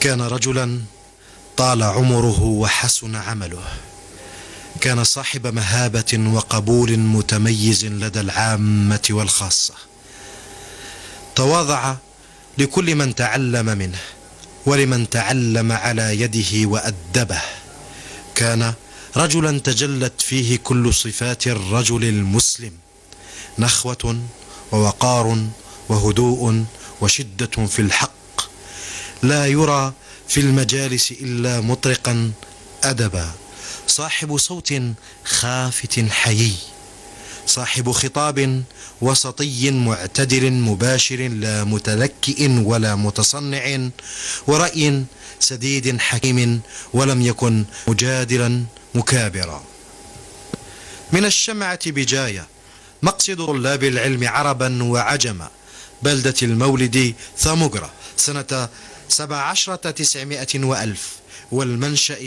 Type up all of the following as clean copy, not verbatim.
كان رجلا طال عمره وحسن عمله، كان صاحب مهابة وقبول متميز لدى العامة والخاصة، تواضع لكل من تعلم منه ولمن تعلم على يده وأدبه. كان رجلا تجلت فيه كل صفات الرجل المسلم، نخوة ووقار وهدوء وشدة في الحق، لا يرى في المجالس إلا مطرقا أدبا، صاحب صوت خافت حيي، صاحب خطاب وسطي معتدل مباشر لا متلكئ ولا متصنع، ورأي سديد حكيم ولم يكن مجادلا مكابرا. من الشمعة بجاية، مقصد طلاب العلم عربا وعجما، بلدة المولد ثاموغرا، سنة 17 وألف، والمنشأ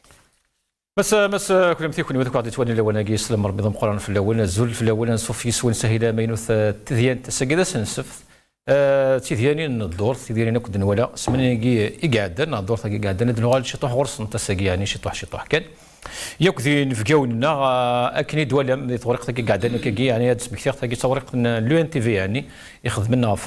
بس كل مثيكون وذكر عدت وني لو ناقي سلم ربي ضم قران في الاول الزول في الاول نصف يسون سهيله مينوث تذيان تسقيدا سنسف تذياني الدور تذياني نكد ولا سمني يقعدنا الدور تاقي قعدنا دنوال شطوح غرس نتسقي يعني شطوح كان يكذين في جاوننا اكني دوله طريق تاقي قعدنا كي يعني هاد سبكثير تاقي طريق لو ان تي في يعني ياخذ منا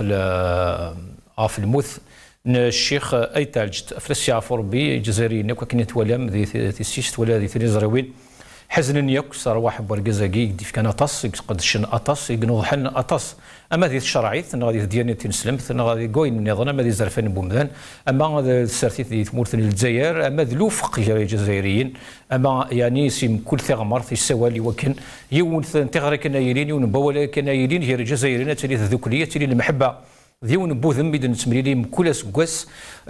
في الموث الشيخ اي تالجت افلس يعفر بي جزائري نكو كني تولم ذي تيسيست ولا ذي تريزروين حزن ياك صار واحد بركزاكي ديف كان اطاس قد شن اطاس يقنو حن اطاس اما ذي الشرعيت غادي ديالني تنسلم غادي كوين نظن اما ذي زرفان بومدان اما السرتيت ذي تمورث الجزائر اما ذلوفق الجزائريين اما يعني سيم كل ثغمر في السوالي وكن يون تغري كنا يلين يون بولا كنا يلين هي الجزائريين تلي ذكريه تلي المحبه ذيون بوذم بدن تمريري كل سكواس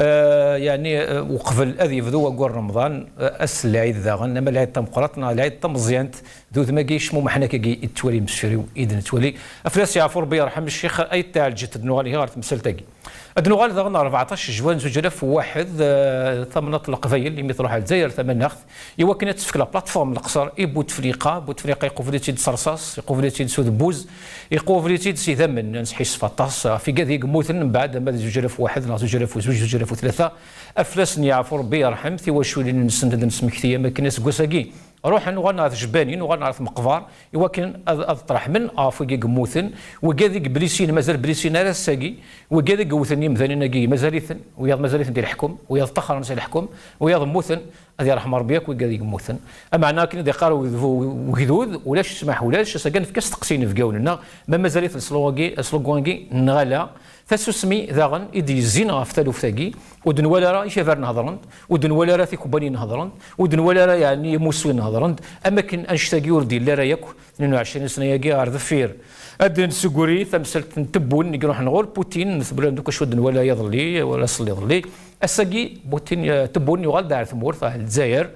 يعني وقفل اذي فذو وقور رمضان العيد ذاغن اما العيد تم قرطنا العيد تم مزيانت ذو ذما كيش مو محنا كي تولي مسفري اذن تولي افلاس يعفر بي يرحم الشيخ اي تاع الجت الدنوالي غير تمثل تاقي الدنوال ذاغن 14 جوان 2001 ثمنة القفايل اللي مثل روح الجزائر ثمن ناخذ ايوا كانت تفك لا بلاتفورم القصر بوتفليقه يقوف لي تيد صرصاص يقوف لي تيد سود بوز يقوف لي تيد سي ثمن نسحي صفاطاس في كذا موثن من بعد ما 2001 لا 2003 افلاس يعفر بي يرحم ثي شو اللي نسند نسمكثيه ما كناس كوساكي روح نغنى جبانين وغنى مقفار يوكن اطرح من افوكي قموثن وكذا بليسين مازال بليسين على الساقي وكذا قوثني مثلا ناقي مازاليثن وياض مازاليثن ديال الحكم وياض طخر نسال الحكم وياض موثن هذه رحم ربيك وكذا قموثن اما انا كنا قالوا وكذوذ ولاش تسمح ولاش سكن في كاس تقسين في قولنا ما مازاليث سلوغوانكي نغلا فسسمي ذاغن إدي الزين غافتالو فتاقي ودن ولا راه يشافر نهضرند ودن ولا راه ثيكوباني نهضرند ودن ولا راه يعني موسوين نهضرند اما كن انشتاقي وردي لا راه ياكو 22 سنه ياكي ارض فير ادن سكوري ثمسلت نتبون نروح نقول بوتين نثبل دوك شو دن ولا يضلي ولا صلي يضلي الساقي بوتين تبون يغال دار ثمور الجزائر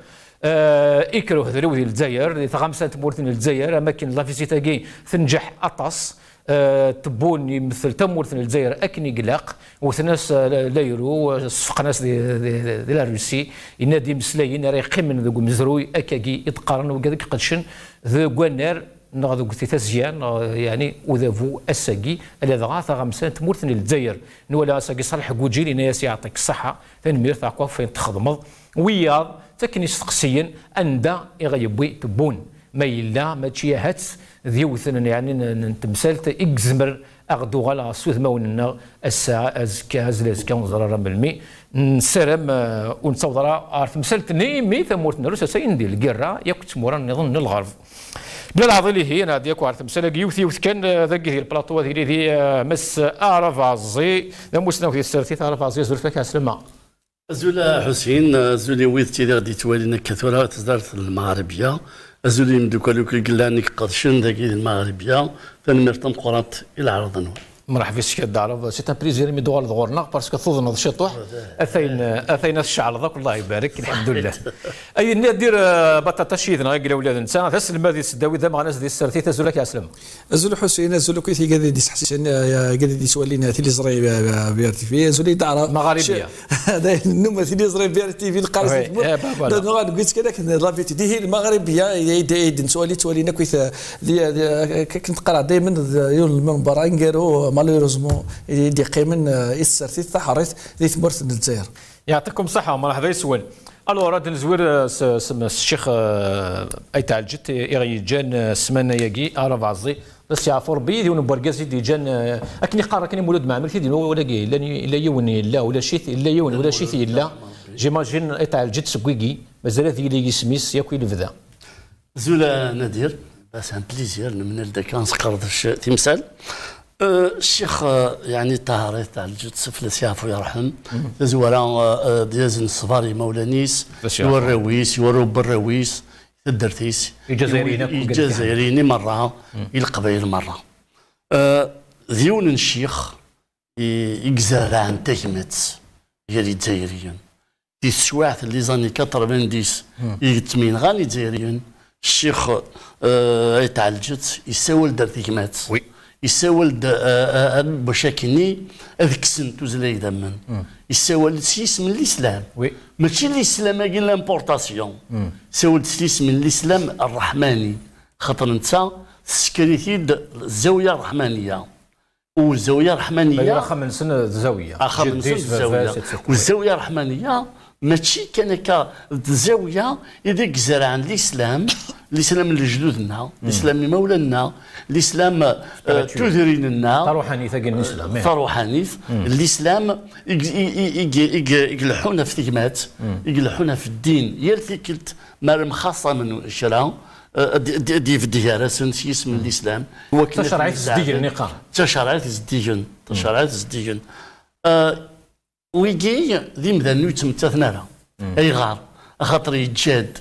يكرهوا هذرو ديال الجزائر ثغامسه تمورت الجزائر اما كن لا فيزيتاكي تنجح اطاس تبون يمثل تمورث الجزائر اكني قلاق وثناس لا يرو صفقناس ديال الروسي ينادي مسلايين راه يقيم ذوك مزروي اكاكي يتقارن وكذاك قدشن ذو كوانار نغادو قلت تزيان يعني وذافو الساقي الذي غاثا غمسان تمورث الجزائر نولا ساقي صالح كوجيلي ناس يعطيك الصحه ثاني تاع فين تخدمض وياض تكني سقسيا اندا يغيبوي تبون ما يلا ما تشيهات ذيوثن يعني نتمثلت اكزمر اغدو غلا سوث ماوننا الساعه ازكا زلازكا وزرار بالمي نسرم ونصور عارف مثلت نيمي ثمورت نروس سين ديال الكره ياك تمورا نظن الغرب بلا العضلي هي انا ديك عارف مثلا يوث كان ذاك ديال البلاطو هذه دي مس اعرف عزي ذا مسنا في السرتي اعرف عزي زرت لك اسلم زولا حسين زولي ويث تي غادي توالينا كثره تزارت المغربيه أزولي مدوكالو كي قلاني قدشن ذاكي المغربية فنمرتم قرات إلى عرضنا مرحبا فيك سي الدعرب سي ان بليزير مي دوغال دغورنا باسكو تظن شطوح اثينا الشعر ذاك الله يبارك الحمد لله اي ندير بطاطا شيدنا قال ولاد نتا تسلم هذه السداوي ذا مع ناس ديال السرتي تزولك يا سلام زول حسين زول كي قاعد يدي حسين قاعد يدي سوالينا تي زري بي تي في زولي دعرة مغاربيه هذا النوم تي زري بي تي في القارس نقول قلت كذا كنا لافيتي دي هي المغربيه يدي سوالينا كيف كنت قرا دائما المنبر انكيرو مالوريزمون دي قيمن السرتي تحريت دي تمرت الجزائر يعطيكم الصحه مرحبا يسون. الوغ غادي نزور الشيخ اي تاع الجت يجان السمانه ياكي عرف عزي بس يعرفوا ربي ديون بوركازي دي جان اكني قارا كني مولود مع مرتي ديال ولا كي لا يون لا ولا شي لا يون ولا شي لا جيماجين اي تاع الجت سكويكي مازال هذه اللي سميس ياكل البدا. زولا نادر بس ان بليزير من الدكان نسقرض تمثال الشيخ يعني طاهر تاع الجد سفلس يعفو يرحم زوارا ديازن الصفاري مولانيس يوراويس يورو بالراويس الدرتيس الجزائريين مرة القبائل مرة ذيون الشيخ يجزر عن تهمت ديال الجزائريين دي السواعث اللي زاني 90 يتمين غاني الجزائريين الشيخ تاع الجد يساول دار تهمات يساول بشكني هذيك سنتو زلاي دمن يساول سيس من الاسلام ماشي الاسلام كاين لامبورطاسيون يساول سيس من الاسلام الرحماني خاطر انت سكريتي الزاويه الرحمانيه والزاويه الرحمانيه خمس سنه الزاويه والزاويه الرحمانيه ماشي كان الزاويه يديك زرع الاسلام الاسلام اللي جدودنا الاسلام اللي مولانا الاسلام تذريننا روحانيث كاين الاسلام روحانيث الاسلام يقلحونا في ثقمات يقلحونا في الدين يرتكلت مال خاصه من الشرع دي في الديار سنسيس من الاسلام هو تشرعات الزديجن نقار تشرعات الزديجن ويجي ذي مذا نوت متثنى اي غار خاطر يتجاد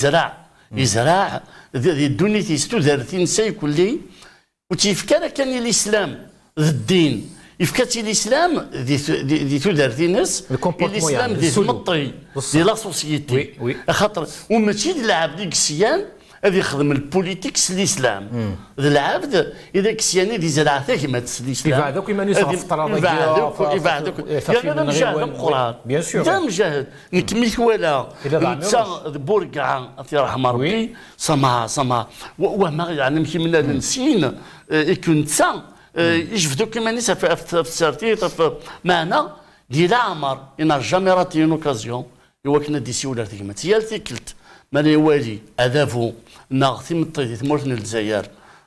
يزرع ذي الدنيا تيستو ذارتين ساي كلي وتيفكر كان الاسلام الدين يفكاتي الاسلام ذي ذارتين ناس الاسلام ذي المطي ذي لا سوسيتي خاطر وماشي العبد ديك السيان هذا يخدم البوليتيكس الاسلام ذا العبد اذا كسياني دي زرع ثهمت الاسلام يبعدوك ما نسعى في افتراضيه يبعدوك يا انا مجاهد القران بيان سور انت مجاهد نكميك ولا انت بورقع الله يرحم ربي سما وما يعني يمكن من النسين يكون تا يجبدوك كما نسى في السارتي معنا ديال عمر ان جامي راتي اون اوكازيون هو كنا دي سيولا ثهمت هي التكلت مالي والي اذافو ناغ ثمطي ثمورتنا الجزائر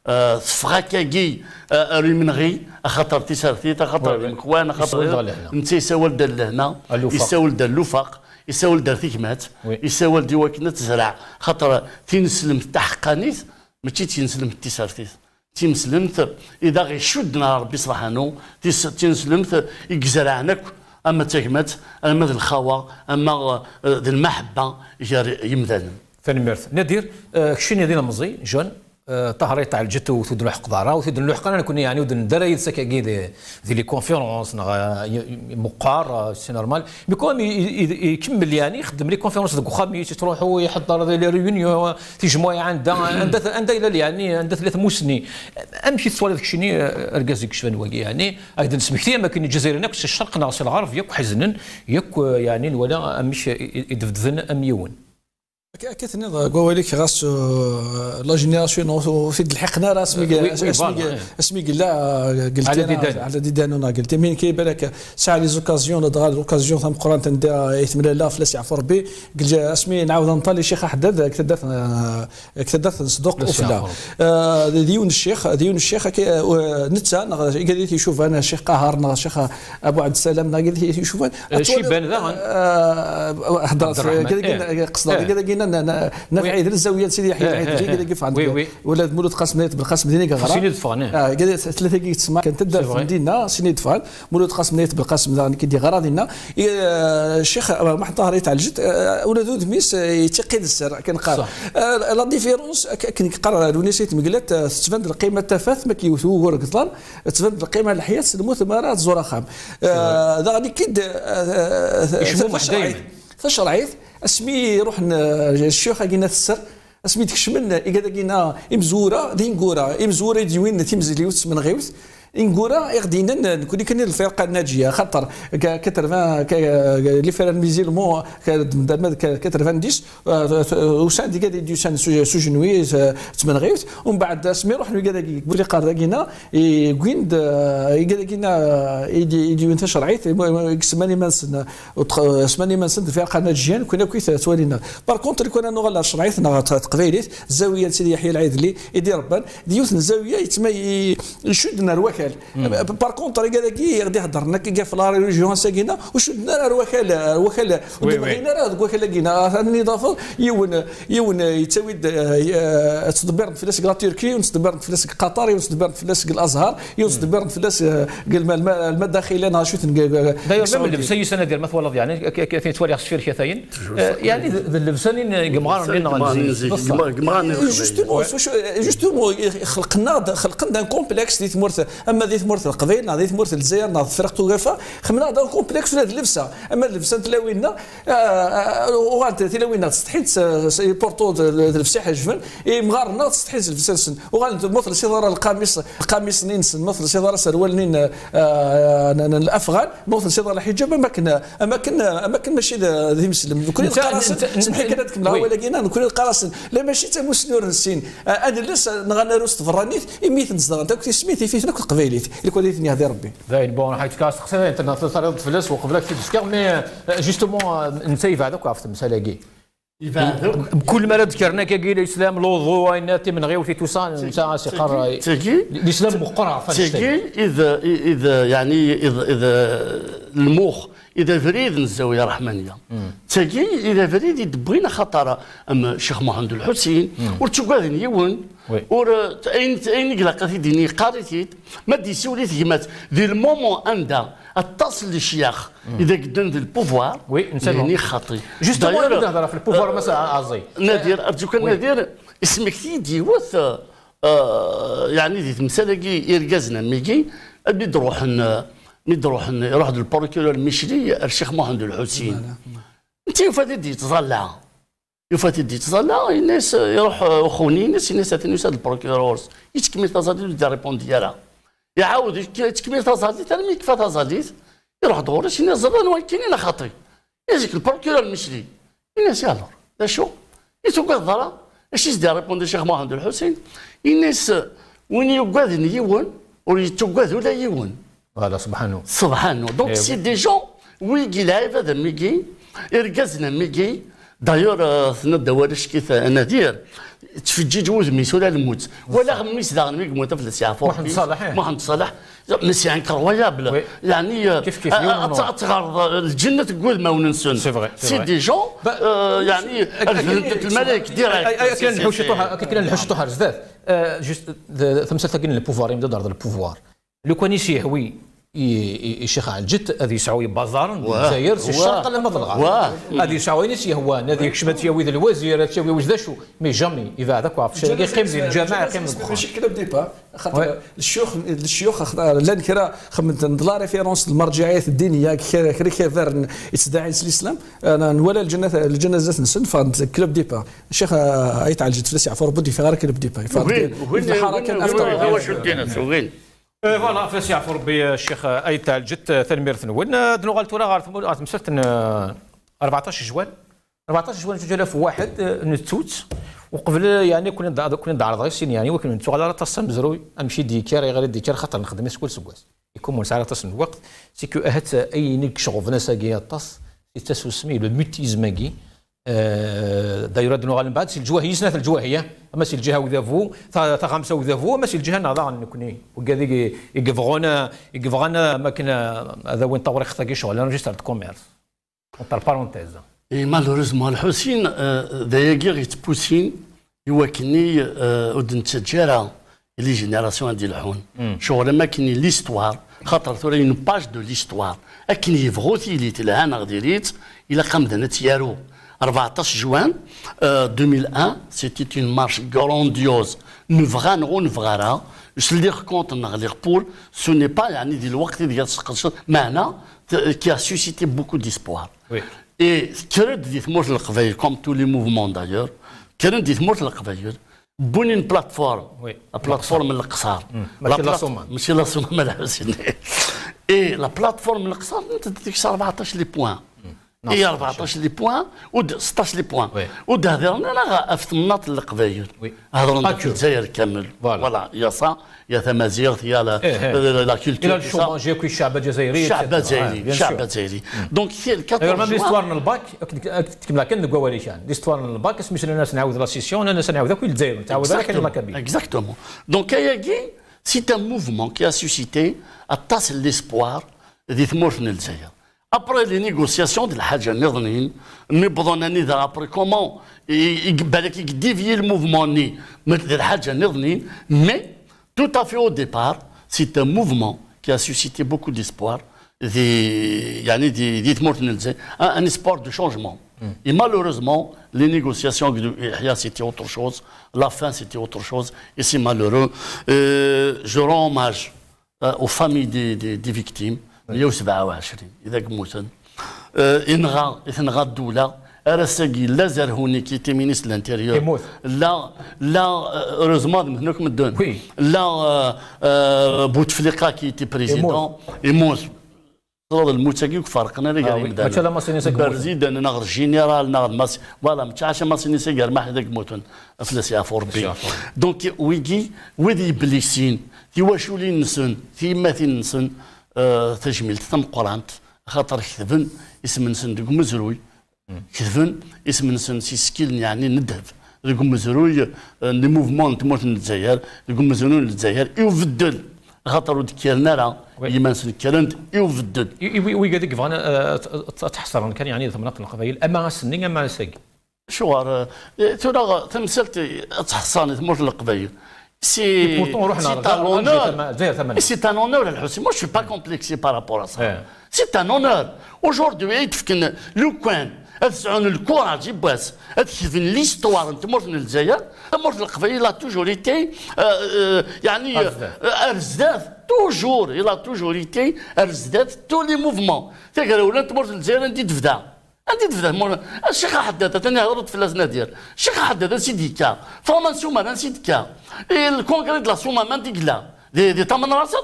فغاكاكي ريمنغي خاطر تيسارتي خاطر المكوان خاطر انت يساول دار لهنا يساول دار اللفاق يساول دار ثكمات يساول دي وكنا تزرع خاطر تنسلم التحقانيت ماشي تنسلم التيسارتي تنسلمت اذا غيشدنا ربي صراحه تنسلمت يكزرعنك اما تهمت اما الخوا اما المحبه يمثل ثاني ميرث نادر كشيني دينا مزي جون طهري تاع الجت وثدن الحق دارا وثدن الحق انا كنا يعني ودن درايد سكاكي دي لي كونفيرونس مقار سي نورمال مي كوم يكمل يعني يخدم لي كونفيرونس دوك خامي تروحوا يحضر لي ريونيون تجمع عندها الى يعني عندها 3 موسني امشي السؤال داك الشيء اركازيك شفان واقي يعني هكذا نسمح ما كاين الجزائريين ناكس الشرق ناقص الغرب ياك حزنن ياك يعني ولا مش يدفدفن ام يون كثني قولك غاس لا جينيراسيون في الحقنا راه اسمي قلت على ديدانونا قلت مين كيبان لك ساعه لي زوكازيون دغال لوكازيون ثم قران تندير يتمنى لا فلاس يعفو ربي قلت اسمي نعاود نطالي شيخ حداد كتدات نصدق وفلا ديون الشيخ نتا قال يشوف انا شيخ قهر شيخ ابو عبد السلام قال يشوف شي بان ذا هضرت قصد نفعي ذي الزاويه سيدي يحيى العيدري قال لك عندك ولاد مولود قاسم بالقاسم ديني غرا سيني دفان قال 3 كي تسمع كانت تدار في المدينه سيني دفان مولود قاسم بالقاسم كيدي غرا ديالنا الشيخ محمد طاهر تاع الجد ولادو دميس يتقيد السر كنقرا لا ديفيرونس كنقرا الونيسيت مقلات تبان القيمه التفاث ما كيوثو قطلان تبان القيمه الحياه الموت مرات زورا خام ذا غادي كيد يشمو محدين فشرعيت اسمي يروح الشيخ قلنا السر اسمي تكشمن قال لنا امزوره دين كورا امزوره ديوين تيمزليوت من غيوث انغورا يغدينا نكون كاين الفرقه الناجيه خاطر 80 لي فران ميزيلمون 90 وسان ديك دي سان سوجنوي تمنغيت ومن بعد سمي روح لي بولي قارداكينا يغويند يغداكينا يدي انت شرعيت سماني منسن سماني منسن الفرقه الناجيه كنا كويس توالينا بار كونتر كنا نغلا شرعيتنا تقبيليت الزاويه سيدي يحيى العيدلي يدير ربان ديوث الزاويه يتما يشدنا الوكال بار كونتر كي غادي يهضرنا كي في لا ريجيون ساكينا وشدنا الوكال ودمغينا راه الوكال لقينا النظافه يون يتساوي تدبر فلاس لا تركي وتدبر فلاس قطر وتدبر فلاس الازهر وتدبر فلاس الماء الداخلي انا شفت داير ميم اللبسه يسنه ديال مثلا يعني كاين توالي خشفير كثاين يعني اللبسانين قمغار لنا جوستومون خلقنا كومبلكس دي ثمورت اما دي ثمورت القبيل دي ثمورت الجزائر فرق توقفه خمنا هذا كومبلكس ولا اللبسه اما اللبسه تلاوينا وغاد تلاوينا تستحيت بورتو الفسيح جفن مغارنا تستحيت الفسان وغاد مثل سيداره القميص نينسن مثل سيداره سروال نين الافغان مثل سيداره الحجاب ما كنا ماشي ذي مسلم كل القراصن سمحي كنا تكملها ولكن كل القراصن لا ماشي تا مسنور السين انا لسه نغنى روست فرانيت يميت نصدر انت كنت سميتي فيه ناك القبيليت اللي كنت ثني هذه ربي زين بون حيت كاس خصنا انت تصرد فلوس وقبلك في ديسكار مي جوستومون نسيف هذاك عرفت مساله بكل ما ذكرنا كي الاسلام لوضو ايناتي من غير تو سا نتا سيقر الاسلام مقرع تجي اذا يعني اذا المخ اذا فريد الزاويه الرحمانيه تجي اذا فريد يدبرينا خطر اما الشيخ محمد الحسين ورتقاذن يون ور اين قلقتي ديني قاريتيت ما دي سوليت كيمات ذي المومون عندها اتصل للشيخ اذا قدام ذي البوفوار يعني خاطي جوستومون نهضر في البوفوار مثلا عزي نادر ارجوك نادر اسمك تيدي وث يعني ذي تمثالكي يرقزنا ميكي ابي يروح للبروكيرور المشري الشيخ محمد الحسين انت يفاتي تظلع الناس يروح اخوني الناس يسال البروكيرور يتكمل تظليل ديال ريبون ديالها يعاود يتكمل تظليل ثاني مي كفى تظليل يروح دور شي ناس زران كاينين خاطي يجيك البروكيرور المشري الناس يالور لا شو يتوقع الضرا اش يدير ريبون ديال الشيخ محمد الحسين الناس وين يوقعن يون ويتوقعوا لا يون هذا سبحانه دونك سي دي جون ويجي لايف هذا ميجي يرقزنا ميجي دايور ثنا الدوارش كيف انا دير تفجيج وزميس ولا الموت ولا غميس داغ ميك موت في السيافور محمد صالح ميسي انكرويابل يعني كيف تغرض الجنه تقول ما وننسون سي دي جون يعني الملائكه ديريكت كاين نحوشطوها بزاف جوست ثمثل تاكين البوفوار يبدا دار البوفوار لو كان يهوي الشيخ على الجد هذه يسعوي بازار الجزائر سي الشرق لا مضلغ هذه يسعوي ناس يهوى هذه كشمت يهوي ذا الوزير تساوي وجد شو مي جامي اذا هذاك عرف شي يقيم ديال الجماعه يقيم ماشي كلام ديبا خاطر الشيوخ لان كرا خمنت لا ريفيرونس المرجعيات الدينيه كيفر يتدعي الاسلام انا ولا الجنه ذات نسن فكلوب ديبا الشيخ عيط على الجد فلاس يعفر بودي في غير كلوب ديبا وين الحركه واش الدين وين فوالا فاس يعفو ربي الشيخ ايت تاع الجد ثنمير ثنون دنو غالتورا غار مسرت 14 جوان 14 جوان 2001 نتوت وقبل يعني كنا نعرض غير سين يعني ولكن نتو على تصم بزروي امشي ديكار غير ديكار خاطر نخدم كل سكواس يكون من ساعه تصن الوقت سيكو اهت اي نيك شغل ناس كي طاس يتسو سمي لو ميتيزماكي دايره دنو من بعد سي الجواهيه سنه الجواهيه اما سي الجهه وذافو تا خمسه وذافو اما سي الجهه نهضر نكوني وكذا يقفغنا ما كنا هذا وين طوري خطاكي شغل انا ريجستر كوميرس اونتر بارونتيز اي مالوريزمون الحسين دايا يتبوسين يوكني ودن تجاره لي جينيراسيون ديال الحون شغل ما كاين ليستوار خاطر ثورا اون باج دو ليستوار اكن يفغوتي لي تلهان غديريت الى قام تيارو 14 juin 2001, c'était une marche grandiose. نفغارا je le raconte pour ce n'est pas يعني ديال الوقت ديال معنا qui a suscité beaucoup d'espoir. Oui. Et كرد ديت مور القبايل comme tous les mouvements d'ailleurs كرد ديت مور القبايل بونين بلاتفورم بلاتفورم القصار ماشي لا سومان لا حسين اي لا بلاتفورم القصار انت ديك 14 لي بوان اي 14 لي بوان و 16 لي بوان ودهضرنا انا في مناطق القبايل هضرنا في الجزائر كامل فوالا يا صا يا تمازيغ يا لا كولتور الى الشوماج ياكل الشعب الجزائري الشعب الجزائري دونك هي ال 14 ميم ليستوار الباك تكمل كان نقوا كان ليستوار الباك سميتنا الناس نعاود لا سيسيون الناس نعاود كل الجزائر تعاود كان المكابي اكزاكتومون دونك كاياكي سي ان موفمون كي ا سوسيتي الطاس ليسبوار دي ثمورتنا الجزائر ابري لي نيغوسياسيون ديال الحاجه نظنين نبضوا نذا ابري كومون بالك يديفي الموفمون ني ديال الحاجه نظنين مي tout à fait au départ c'est un mouvement qui a suscité beaucoup d'espoir un espoir de changement et malheureusement les négociations c'était autre chose la fin c'était autre chose et c'est malheureux je rends hommage aux familles des victimes 127 إذا قموتن إنغا الدولة أرساقي لا زرهوني كي تي مينيس الانتيريور لا روزمان هناك مدون لا بوتفليقه كي تي بريزيدون يموت صاد الموتاكي وفرقنا اللي قال يبدا مثلا ماسينيسا برزيد انا ناخذ جينيرال ناخذ ماس فوالا متعاشى ماسينيسا قال ما حدا موتون فلاس يا فوربي دونك ويجي وذي بليسين تي واشو لي نسن تي ماتي نسن تجميل تم قرانت خاطر كذبن اسم نسن ديك مزروي كذبن اسم نسن سي سكيل يعني ندهب ديك مزروي لي موفمون تموت الجزائر ديك مزروي الجزائر يبدل خاطر ديكيرنا راه يما نسن كرنت يبدل وي قال لك فانا تحصر كان يعني مناطق القبائل اما سنين اما ساق شوار ترى تمثلت تحصاني تموت القبائل C'est un honneur, moi je ne suis pas complexé par rapport à ça. C'est un honneur. Aujourd'hui, le courage, l'histoire de الجزائر il a toujours été toujours il a toujours été tous les mouvements. عندي تفهم الشيخ حداده ثاني هضرت في اللجنه ديال الشيخ حداده سيديكا فورمان سومان سيديكا الكونغري ديال سومان ديكلا دي تمن راسط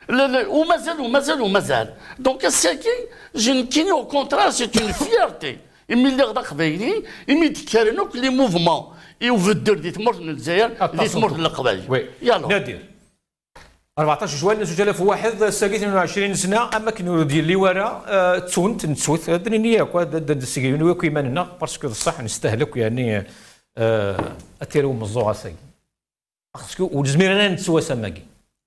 ومازال دونك الساكي جنكيني او كونترا سي اون فيرتي يمي اللي غدا قبايلي يمي تكارنوك لي موفمون يوفدر دي تمر من الجزائر دي تمر القبايل يلا نادر 14 جوان 2001 ساقي 22 سنه اما كانوا ديال اللي ورا تسوت درني ياك السكيون وكي مالنا باسكو بصح نستهلك يعني اتيرو مزوغا ساقي باسكو والزمير نتسوى سماكي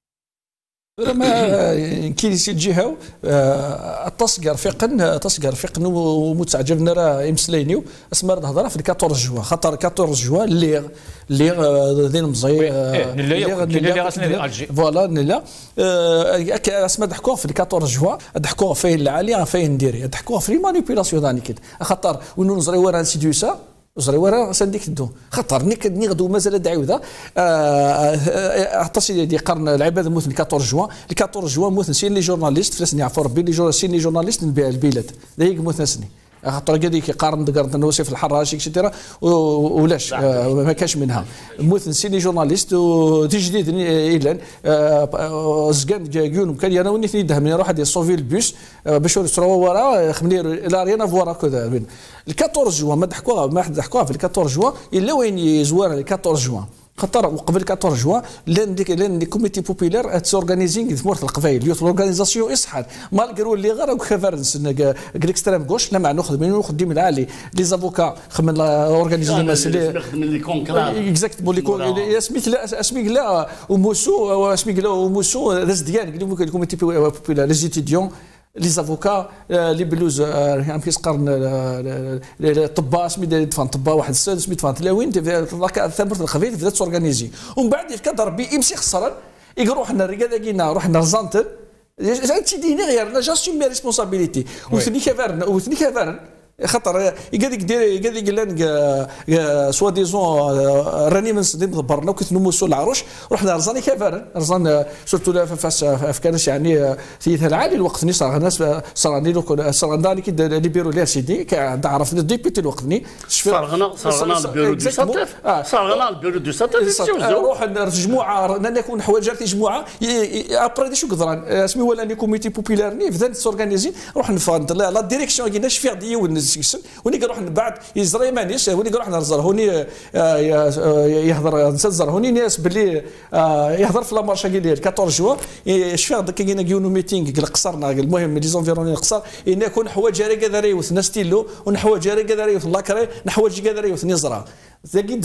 ما كي الجهه تصقر فقن ومتعجبنا راه يمسلينيو اسمها الهضره في 14 جوان خاطر 14 جوان اللي دين مزي فوالا لا اسمها ضحكوها في 14 جوان ضحكوها فيه العالي فيه نديري ضحكوها في مانيبيلاسيون داني كده خاطر وين نزري ورا نسيديوسا زري ورا سنديك الدو خاطر ني غدو مازال دعيوذا عطاسي دي قرن العباد موت 14 جوان 14 جوان موت سين لي جورناليست فلسني عفوا ربي لي سين لي جورناليست نبيع البلاد دايك موت نسني خاطر كذا قارن دقرت نوصف الحراش اكسترا ولاش ما كاش منها موت سين جورناليست وتجديد اعلان زكان جايون كان انا وني ندهم نروح هذه صوفي البوس باش يسروا ورا خمني لا رينا فورا كذا ال 14 جوان ما ضحكوها في ال 14 جوان الا وين يزوار ال 14 جوان خاطر وقبل 14 جوان لان كوميتي بوبيلير تسورغانيزينغ ثمورت القبائل يوث اورغانيزاسيون اصحاد مالغرو اللي غير كفرنس اكستريم غوش لما ناخذ ديما العالي لي زافوكا خمن اورغانيزي نخدم لي كونكرا اكزاكتومون اسميك لا وموسو داز ديال الكوميتي بوبيلير لي زيتيديون لي زافوكا لي بلوز يعني كيس قرن الطباء سمي دفان طباء واحد السادس سمي دفان تلاوين ثبت الخفيف بدات تورغانيزي ومن بعد كضرب بي امسي خسران يروح لنا رجال روحنا رزانتن انت ديني غير لا جاستيم مي ريسبونسابيلتي وثني كفرن خاطر يقال لنا سوا ديزون راني من صديم ضبرنا وكنت نموسو العروش رحنا رزاني كفارن رزان سورتو فاس افكارش يعني ثيث العالي الوقت ني صار الناس صار كي ليبيرو لي سيدي عرف ديبيتي الوقت ني صرغنا البيرو دو ساتيف صرغنا البيرو دو ساتيف نروح مجموعه نكون حوايج مجموعه ابري شو قدران سمي ولا ني كوميتي بوبيلار ني بدات سورغانيزي نروح نفرض لا ديريكسيون كاين شفيع دي ونسكسن وني نروح من بعد يزري مانيش وني نروح نرزر هوني يهضر نسزر هوني ناس باللي يهضر في لامارشا قال لي 14 جوان شفيع كاين كيونو ميتينغ قصرنا المهم لي زونفيروني قصر ان يكون حوايج كذا وث ستيلو ونحوايج كذا وث لاكري نحوايج كذا وث نزرا داكيد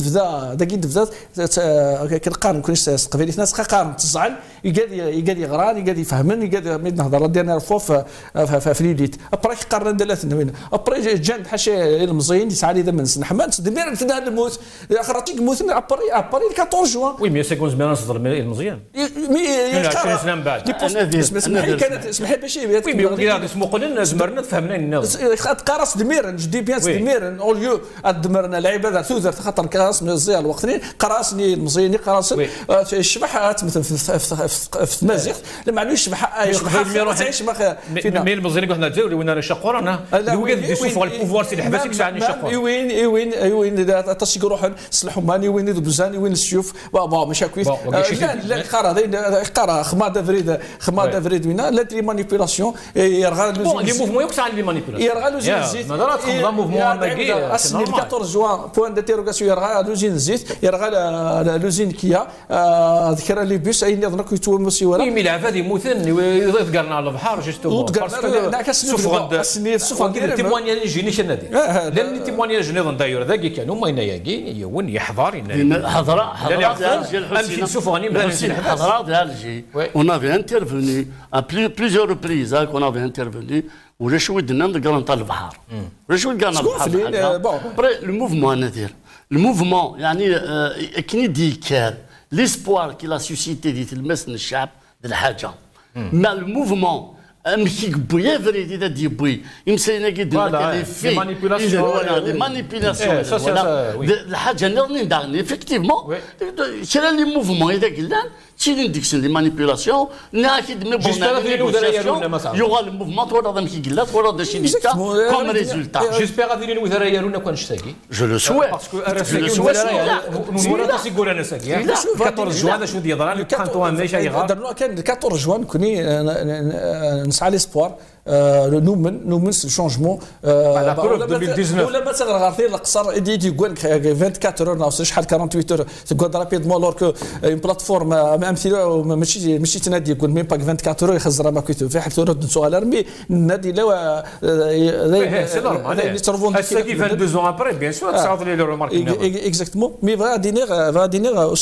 بدا كنقارن كلش قبيلي ناس قارن تزعل يقاد يغران يقاد يفهمن يقاد ميد نهضر ديالنا الفوف في ليليت ابري قارن دلات وين ابري جان حاشا المزيين يسعى لي دم نحمد دمير في دار الموت خرجتك الموت ابري 14 جوان وي مي سيكون زمان نصدر المزيان 20 سنه من بعد اسمح لي باش وي اسمو قلنا زمرنا فهمنا الناس قارص دمير جدي بيان دمير اوليو دمرنا لعيبه ثوثر خاطر كراس من الزيار الوقتين قراسني المزيني قراس الشبح تمثل في مازيغ لما عندوش الشبح تعيش فينا مي المزيني قلنا جاو وين نشقوا رانا الوقت يشوفوا البوفوار سي الحباسي كاع نشقوا وين تشيك روح نصلحوا ماني وين بزاني وين السيوف با ماشي كويس لا قرا خماده فريد وين لا لي مانيبيلاسيون يرغى لي موفمون يوكس على لي مانيبيلاسيون يرغى لوزين الزيت نظرات خمضه موفمون ماكي 14 جوان بوان دانتيروغاسيون يرغى لوزين الزيت يرغى لوزين كيا ذكر لي بيس اين يظنك يتومسي ورا مي العفاد يموتن يذكرنا على البحر جوستومون سوف التيموانياج يجيني شنادي لان التيموانياج نظن داير ذاك كانوا ما يناياكين يون يحضر حضرات d'Alger, on avait intervenu à plusieurs reprises qu'on avait intervenu ولا شوي دنا قرنطا البحر ولا شوي قرنا البحر le mouvement نادر الموفمون يعني كني ديكار ليسبوار كي لا سوسيتي دي تلمس الشعب الحاجه مع الموفمون مشي بويا فريدي دا دي بوي يمسينا كيدير لي في مانيبيلاسيون الحاجه نظني دارني افكتيفمون شرا لي موفمون اذا قلنا تشيلين ديكسن لي مانيبيلاسيون ناكيد مي يوغا الموفمون تورا مشي قلات تورا دا شي ديتا كوم ريزولتا جيسبيغ غادي نوثر يارونا كون شتاكي جو لو سويت باسكو نورا سيغور انا ساكي 14 جوان شو دي ضران كانتو ماشي يغار كان 14 جوان كوني نسعى ليسبوار نؤمن الشونجمون ولا مثلا غارثير القصر يدي يقول 24 اور ناوصل شحال 48 اور تقول رابيدمون لورك اون بلاتفورم امثله ماشي تنادي يقول ميم باك 24 اور يخزر ما كنت في حال تورد سؤال مي نادي لا سي نورمال ساكي 22 ans ابري بيان سور تصاوب لي لو ماركينغ اكزاكتومون مي فا دينيغ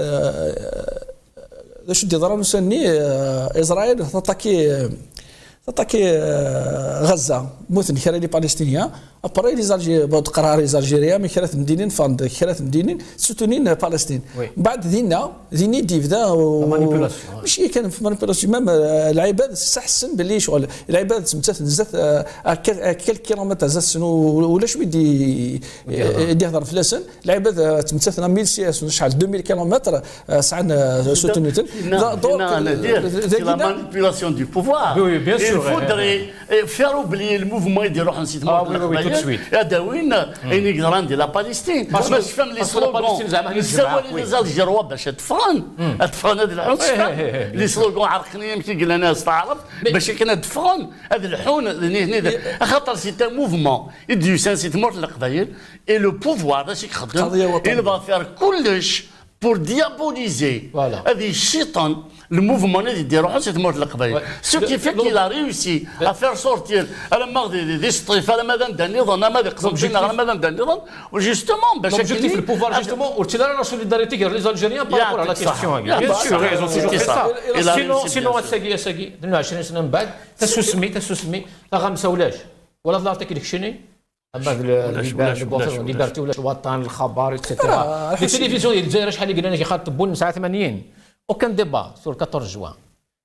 شو دي ضرب نسني اسرائيل تطاكي غزه موثن كرا لي بالستينيان ابري لي زالجي بعد قرار لي زالجيريا مي كرات مدينين فاند كرات مدينين سوتونين بالستين بعد ذيني ديفدا ماشي كان في مانيبيلاسيون مام العباد استحسن باللي شغل العباد تمتثل زات كل كيلومتر زات سنو ولا شوي دي يهضر في لسن العباد تمتثل 1000 سي شحال 2000 كيلومتر سعنا سوتونين دونك لا مانيبيلاسيون دو بوفوار وي بيان سور il faudrait faire oublier le mouvement يديروا حنسيت هذا وين يقدر عندي لا بالستين باش تفهم لي سلوغون يسوى لي زالجيروا باش تفرن هذا الحون لي سلوغون عرقني يمشي قال ناس تعرف باش كان تفرن هذا الحون هنا خاطر سي ان موفمون يديو سانسيت مور القبايل اي لو بوفوار اش يخدم il va faire كلش pour diaboliser هذه الشيطان le mouvement يديروا حسيت مور القبايل سو كي في كي لا ريوسي افير سورتير على ما دي ستريف على ماذا ندير نظام ما قسم جينا على ماذا ندير نظام وجوستومون باش لوبجيكتيف البوفوار جوستومون ورتينا لا سوليداريتي غير لي زالجيريان بارابور على كيستيون بيان سور ريزون توجور في سينو ساكي 20 سنه من بعد تسوسمي لا غنساولاش ولا طلعتك ديك شني اما ليبرتي ولا الوطن الخبر اكسترا التلفزيون ديال الجزائر شحال قلنا كيخاطبوا الناس 80 وكان ديبا سور 14 جوان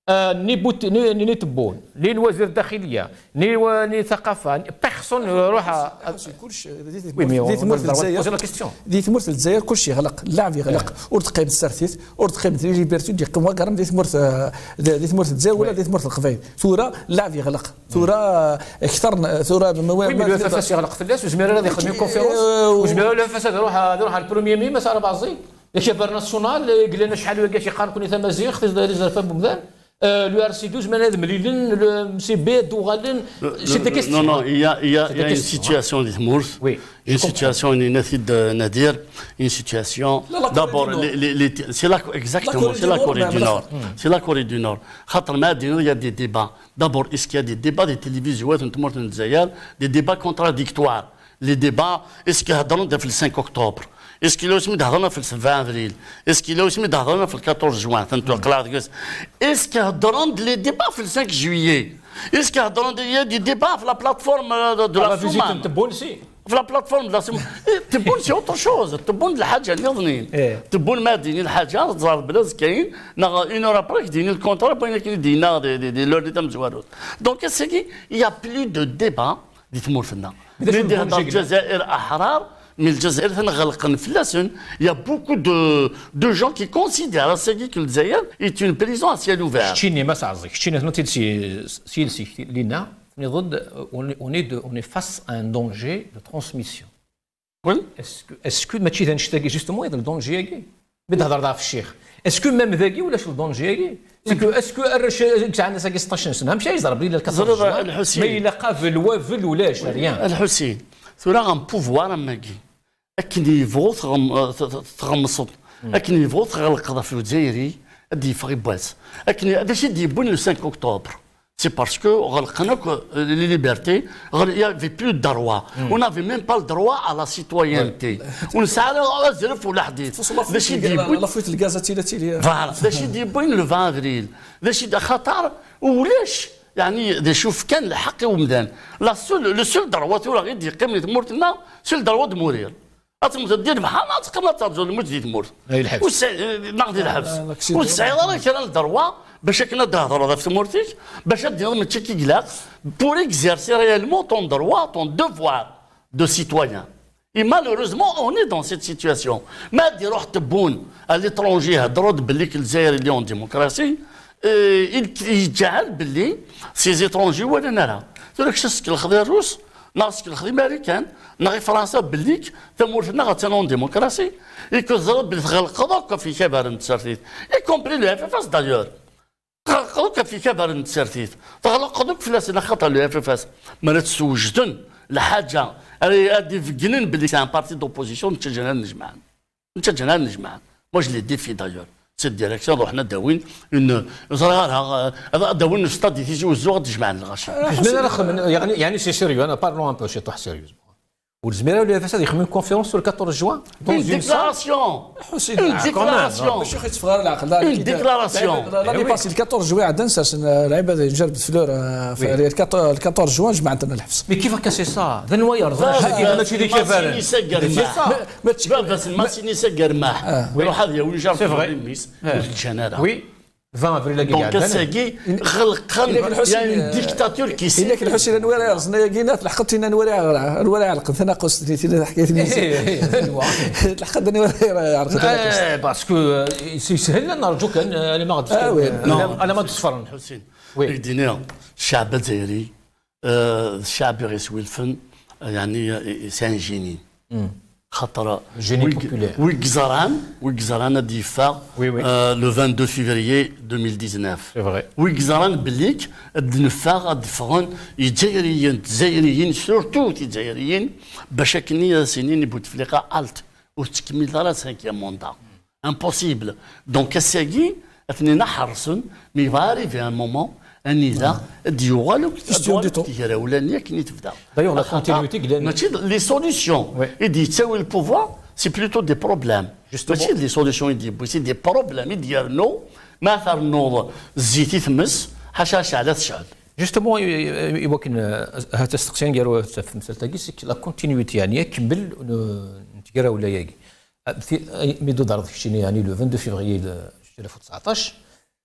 ني تبون ني وزير الداخليه ني ثقافه بيرسون يروح كلشي دي تمرت الجزائر كلشي غلق اللاعب يغلق ورد قيمه السرتيت ورد قيمه ليبرتي دي قمه كرم دي تمرت الجزائر ولا دي تمرت القفايد ثوره اللاعب يغلق ثوره اكثر ثوره ما فاس يغلق في الناس وجميره غادي يخدم كونفيرونس وجميره لا فاس يروح البروميير مي مسار بعضي الشباب ناسيونال قال لنا شحال كاع يقارن كوني ثمازيغ خذ فهم بمذان le RC12 معناها مليلن سي بي دوغالن سي دي كيستيون Non, il y a une situation de Mours, une situation Nadir, une situation. D'abord, exactement, c'est la Corée du Nord. C'est la Corée du Nord. Il y a des débats. D'abord, est-ce qu'il y a des débats des télévisions, des débats contradictoires? Les débats, est-ce qu'il y a le 5 octobre? Est-ce qu'il y a aussi des débats le 20 avril? Est-ce qu'il y a aussi des débats le 14 juin? Est-ce qu'il y a des débats le 5 juillet? Est-ce qu'il y a des débats sur la plateforme de la Soumane? Sur la plateforme de la Soumane. Tebboune, c'est autre chose. Tebboune, la Hadja, Tebboune, Madini, la Hadja, Zar Blaz, Kain, une heure après, il y a le contrat, il y a des leurs d'état. Donc, il n'y a plus de débat, dites-moi, mais il y a beaucoup de gens qui considèrent que le Zaïre est une prison à ciel ouvert. On est face à un danger de transmission. Oui. Est-ce que justement il y a le danger? Est-ce que même ذاكي ولا شو الدونجي؟ اسكو كاع الناس 16 سنه مشى يضرب لي الكسر ما يلقى في الوافل ولاش ريان الحسين ثورا ان بوفوار اماكي اكني فوت تغمصط اكني فوت غلق في الجزائري دي فغي بواس اكني هذا الشيء ديبون لو 5 octobre. C'est parce que les libertés, il n'y avait plus de droit. On n'avait même pas le droit à la citoyenneté. On s'allait à la zéro pour l'ardit. Voilà. داشي ديبوين le 20 avril. داشي خطر ولاش يعني دا شوف كان الحق ومدان. لو سول droit تورا غير يقيم مورتنا سول droit de mourir. دير بحال ما تقدر ترجع للموت ديال الموت. نقضي الحبس. وتسعي راه كان الدروا باش كنا نهضروا في مورتيك باش دير من تشكي كلاك pour exercer réellement ton droit, ton devoir de citoyen. Et malheureusement, on est dans cette situation. ما دي روح تبون à l'étranger هضروا باللي الجزائر اليوم ديمقراطي يجعل باللي سي étrangers ولا نرى. تقول شسك الخضير الروس ناقصك الخضير الامريكان ناغي فرنسا بالليك تمورتنا غتنون ديمقراطي يكون باللي تغلق في كبار التسرتيت y compris le FFS d'ailleurs. تغلق في كبار التسرتيت تغلق في لاسنا خطر لو اف اف اس ما تسوجدن لحاجه غادي فكنن باللي كان بارتي دوبوزيسيون نتجنا نجمعان moi je les défie d'ailleurs cette direction روحنا داوين داوين ستاد تيجي وزو تجمعنا الغاشي يعني سي سيريو انا بارلون ان بو شي طح سيريوز والزميله ولا فاس يخدموا une conférence sur le 14 juin dans une déclaration باش يخيط صغار العقل une déclaration لاني باسي 14 جوي عاد نسى لعيبه جربت فلور في 14 جوان جمعت لنا الحبس مي كيف كاسي صا ذا نواير ذا ماشي ديك فارن بس الماسيني سكر معاه يروح هذا وين جاب في الميس الجناره وي 20 افريل كاع دونك ساكي خلقا يعني ديكتاتور كيسي الا كان الحسين نواري رزنا كينا لحقت لنا نواري علق تناقص تريتي حكايه لحقت نواري علق باسكو يسهل نرجوك انا ما غاديش انا ما تصفر الحسين دينا الشعب الجزائري الشعب يسوي الفن يعني سان جيني خاطر ويكزران ديفا لو 22 février 2019 سي فري ويكزران بليك دنفا دفرون الجزائريين سورتو الجزائريين باش كني سنين بوتفليقه الت وتكمل لا 5 موندا امبوسيبل دونك الساكي اثنين حرسن مي فاري في ان مومون النزاع ديوغالو ولا كي تبدا دايوغ لا كونتينيتي ماشي لي سوليسيون يدي تساوي البوفوار سي بلوتو دي بروبليم ماشي لي سوليسيون يدي سي دي بروبليم ديالنا ما ثرنوض الزيت يتمس حاشا على تشعل جوستومون يمكن هذا التسقسين ديالو في مسالتاكي سي لا كونتينيتي يعني يكمل نتقرا ولا ياكي ميدو دار داكشي يعني لو 22 فيفري 2019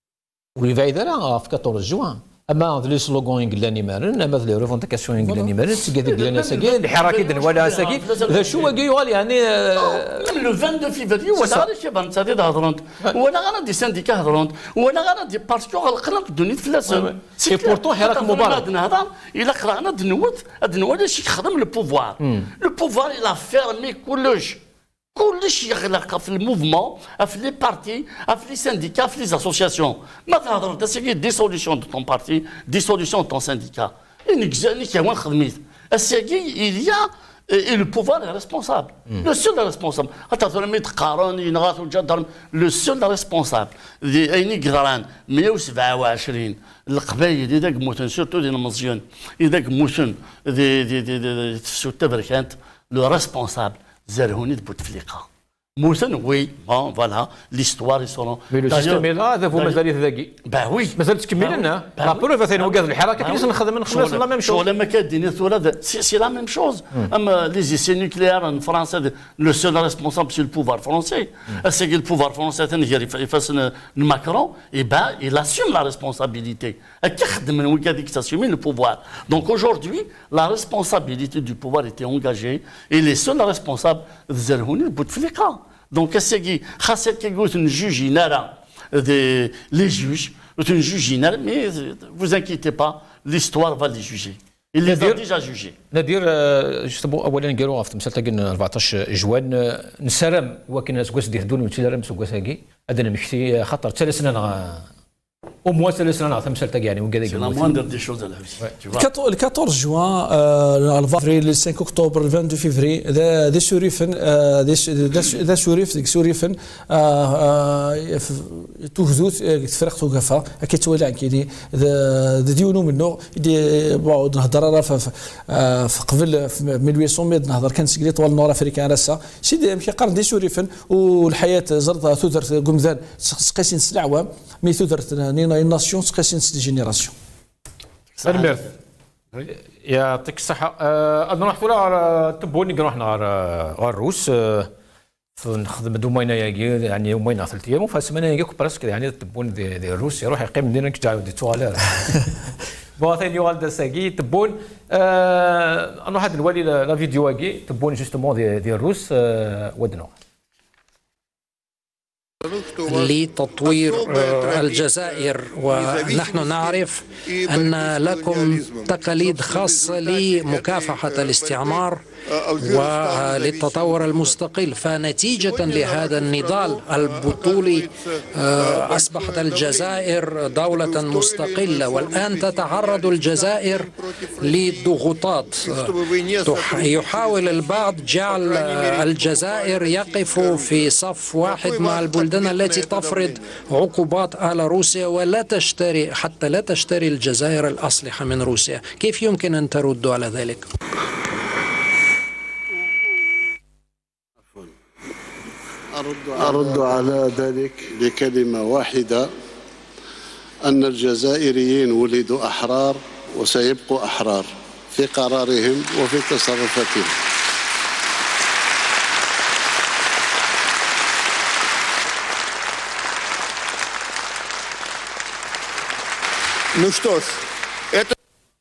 والفائده راه في 14 جوان اما لي سلوغون يقلاني مارن اما لي ريفونديكاسيون يقلاني مارن تسقى قلنا ساكي الحراك دن ولا ساكي ذا شو قال يعني لو 22 فيفري ولا غير شي بان تادي هضرونت ولا غير دي سانديكا هضرونت ولا غير دي بارتيو غلقنا دوني فلاس سي بورتون حراك مبارك نهضر الا قرانا دنوت شي يخدم لو بوفوار الا فيرمي كلش يغلق في الموفمون في لي بارتي في لي سانديكا في لي اسوسياسيون ما تهضر انت سي ديسوليسيون دو طون بارتي ديسوليسيون دو طون سانديكا نكزاني كيوان خدميت الساكي إليا et le pouvoir est responsable le seul responsable تهضر تقارن ينغاث الجدر le seul responsable اين يقدران 127 القبايل اذا موتن سورتو ديال المزيون اذا موتن دي تفسو تبركانت لو ريسبونسابل زرهوني بوتفليقه موسن وي بون فوالا ليستوار يسولون مي لو سيستيم لا هذا هو مازال ذاكي با وي مازال تكمل لنا لا بروف ثاني وقاد الحركه كيفاش نخدم لا ميم شوز لما كديني ثوره سي لا ميم شوز اما لي زيسي نوكليير ان فرنسا لو سول ريسبونسابل سي البوفوار فرونسي سي البوفوار فرونسي ثاني فاس ماكرون اي با il assume la responsabilité كيخدم من وكاديك تاسيومي لو بوفوار دونك aujourd'hui la responsabilité du pouvoir était engagée et les seuls responsables زرهوني بوتفليقه Donc, c'est une juge les juges, une juge mais vous inquiétez pas, l'histoire va les juger. Il les a déjà jugés. نادير جوستومون اولا نقالوا في مساله قلنا 14 جوان نسرم وكنا سكواس ديهدون وتسرم سكواس هاكي هذا مشتي خطر 3 سنين au moins 3 سنين تمثلت يعني وكذا c'est la moindre des choses à la vie le 14 juin le 5 octobre le 22 février ذا شريفن ذا شريفن توهذوت تفرق توقفها كيتولى كيدي ديونو منه نهضر راه في قبل في 1800 نهضر كان سكلي طوال نور افريكان راسا سيدي مشي قرن دي شريفن والحياه زرت ثودر قمذان سقاسين 7 عوام مي ثودر نينا ناسيون سقاسين 6 جينيراسيون الميرث يعطيك الصحه نروح ولا تبوني نروح غير الروس نخدم دومينا يعني يومين 3 ايام وفاسمنا ياك براسك يعني تبون دي الروس يروح يقيم لنا كتاع دي توالير بون ثاني والد ساكي تبون نروح هذا الوالي لا فيديو هاكي تبون جوستومون دي الروس ودنو لتطوير الجزائر ونحن نعرف أن لكم تقاليد خاصة لمكافحة الاستعمار وللتطور المستقل فنتيجة لهذا النضال البطولي أصبحت الجزائر دولة مستقلة والآن تتعرض الجزائر لضغوطات يحاول البعض جعل الجزائر يقف في صف واحد مع البلدان التي تفرض عقوبات على روسيا ولا تشتري حتى لا تشتري الجزائر الأسلحة من روسيا كيف يمكن أن تردوا على ذلك؟ أرد على ذلك بكلمة واحدة أن الجزائريين ولدوا أحرار وسيبقوا أحرار في قرارهم وفي تصرفاتهم Ну что ж, это...